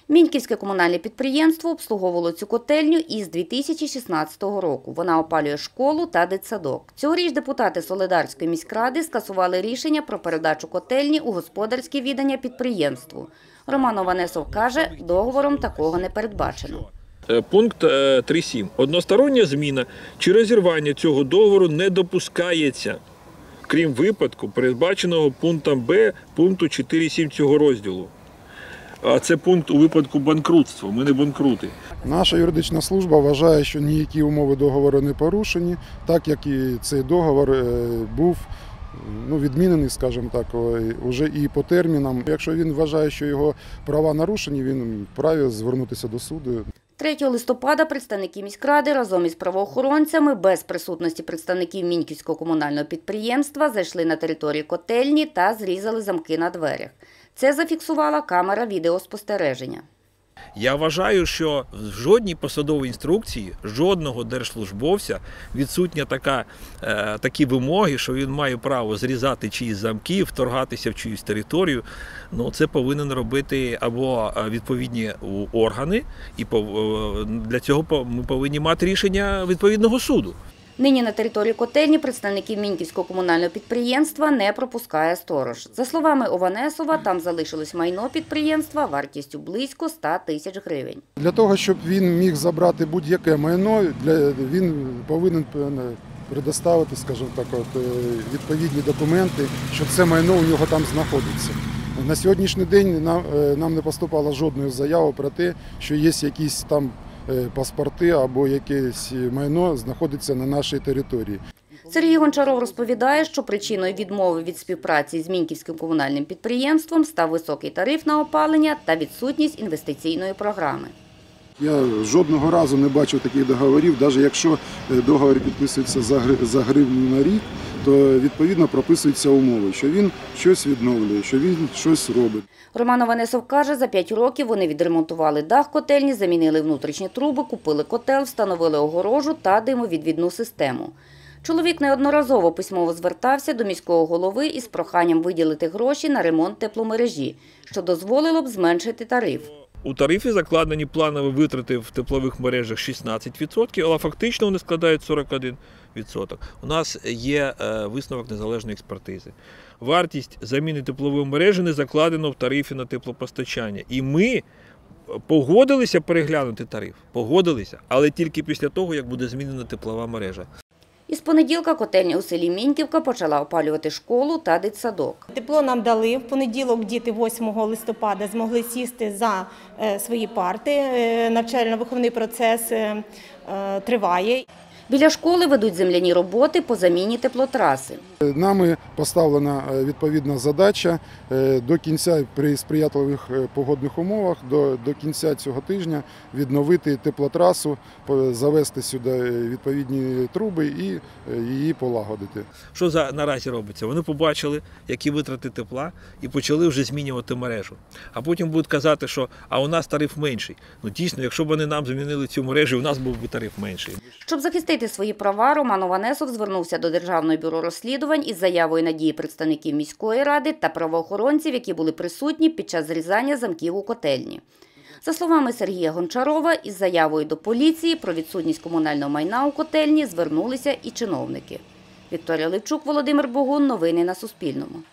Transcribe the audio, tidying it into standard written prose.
Міньківське комунальне підприємство обслуговувало цю котельню із 2016 року. Вона опалює школу та дитсадок. Цьогоріч депутати Солидарської міськради скасували рішення про передачу котельні у господарське віддання підприємству. Роман Ованесов каже, договором такого не передбачено. Пункт 3.7. Одностороння зміна чи розірвання цього договору не допускається, крім випадку, передбаченого пунктом Б пункту 4.7 цього розділу. А це пункт у випадку банкрутства. Ми не банкрути. Наша юридична служба вважає, що ніякі умови договору не порушені, так як і цей договор був відмінений, скажімо так, вже і по термінам. Якщо він вважає, що його права нарушені, він вправі звернутися до суду. 3 листопада представники міськради разом із правоохоронцями без присутності представників Міньківського комунального підприємства зайшли на територію котельні та зрізали замки на дверях. Це зафіксувала камера відеоспостереження. Я вважаю, що в жодній посадовій інструкції жодного держслужбовця відсутня такі вимоги, що він має право зрізати чиїсь замки, вторгатися в чиюсь територію. Це повинен робити або відповідні органи, і для цього ми повинні мати рішення відповідного суду. Нині на території котельні представників Міньківського комунального підприємства не пропускає сторож. За словами Ованесова, там залишилось майно підприємства вартістю близько 100 тисяч гривень. Для того, щоб він міг забрати будь-яке майно, він повинен предоставити, скажімо так, відповідні документи, що це майно у нього там знаходиться. На сьогоднішній день нам не поступало жодної заяви про те, що є якісь там паспорти або якесь майно знаходиться на нашій території. Сергій Гончаров розповідає, що причиною відмови від співпраці з Міньківським комунальним підприємством став високий тариф на опалення та відсутність інвестиційної програми. Я жодного разу не бачив таких договорів, навіть якщо договір підписується за гривню на рік, то відповідно прописуються умови, що він щось відновлює, що він щось робить. Роман Ованесов каже, за 5 років вони відремонтували дах котельні, замінили внутрішні труби, купили котел, встановили огорожу та димовідвідну систему. Чоловік неодноразово письмово звертався до міського голови із проханням виділити гроші на ремонт тепломережі, що дозволило б зменшити тариф. У тарифі закладені планові витрати в теплових мережах 16%, але фактично вони складають 41%. У нас є висновок незалежної експертизи. Вартість заміни теплової мережі не закладено в тарифі на теплопостачання. І ми погодилися переглянути тариф, але тільки після того, як буде змінена теплова мережа. Із понеділка котельня у селі Міньківка почала опалювати школу та дитсадок. Тепло нам дали. В понеділок діти 8 листопада змогли сісти за свої парти. Навчально-виховний процес триває. Біля школи ведуть земляні роботи по заміні теплотраси. Нами поставлена відповідна задача до кінця, при сприятливих погодних умовах, до кінця цього тижня відновити теплотрасу, завести сюди відповідні труби і її полагодити. Що наразі робиться? Вони побачили, які витрати тепла, і почали вже змінювати мережу. А потім будуть казати, що у нас тариф менший. Дійсно, якщо б вони нам змінили цю мережу, у нас був би тариф менший. Щоб захистити свої права, Роман Ованесов звернувся до Державного бюро розслідувань із заявою на дії представників міської ради та правоохоронців, які були присутні під час зрізання замків у котельні. За словами Сергія Гончарова, із заявою до поліції про відсутність комунального майна у котельні звернулися і чиновники. Вікторія Левчук, Володимир Богун. Новини на Суспільному.